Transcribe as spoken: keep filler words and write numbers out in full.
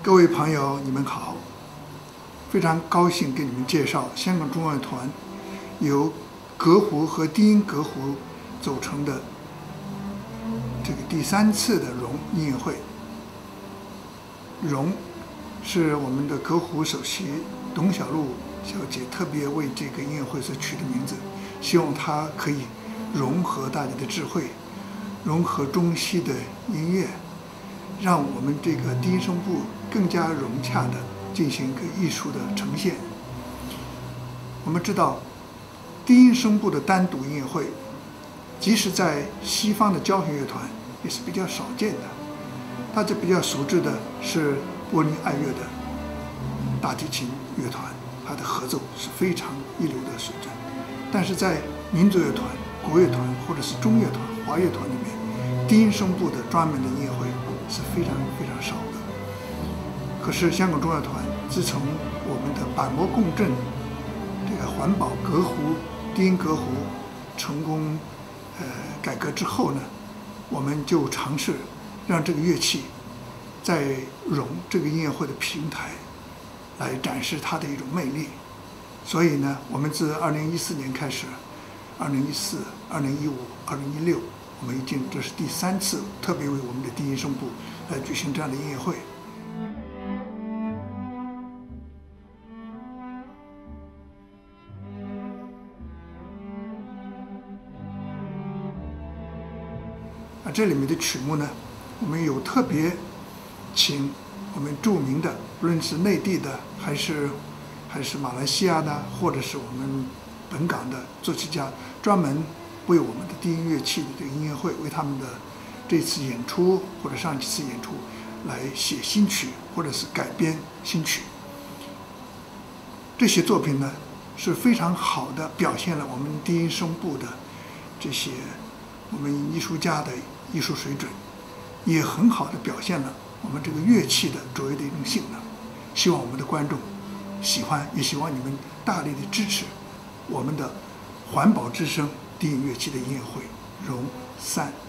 各位朋友，你们好！非常高兴给你们介绍香港中乐团由革胡和低音革胡组成的这个第三次的荣音乐会。荣是我们的革胡首席董小璐小姐特别为这个音乐会所取的名字，希望它可以融合大家的智慧，融合中西的音乐，让我们这个低音声部更加融洽的进行一个艺术的呈现。我们知道，低音声部的单独音乐会，即使在西方的交响乐团也是比较少见的。大家比较熟知的是柏林爱乐的大提琴乐团，它的合奏是非常一流的水准。但是在民族乐团、国乐团或者是中乐团、华乐团里面，低音声部的专门的音乐会是非常非常少的。可是香港中乐团自从我们的板模共振这个环保革胡、低音革胡成功呃改革之后呢，我们就尝试让这个乐器在荣这个音乐会的平台来展示它的一种魅力。所以呢，我们自二零一四年开始，二零一四、二零一五、二零一六，我们已经这是第三次特别为我们的低音声部来举行这样的音乐会。啊，这里面的曲目呢，我们有特别请我们著名的，不论是内地的还是还是马来西亚的，或者是我们本港的作曲家，专门为我们的低音乐器的这个音乐会，为他们的这次演出或者上几次演出来写新曲，或者是改编新曲。这些作品呢，是非常好的表现了我们低音声部的这些我们艺术家的艺术水准，也很好的表现了我们这个乐器的卓越的一种性能。希望我们的观众喜欢，也希望你们大力的支持我们的环保之声低音乐器的音乐会荣三。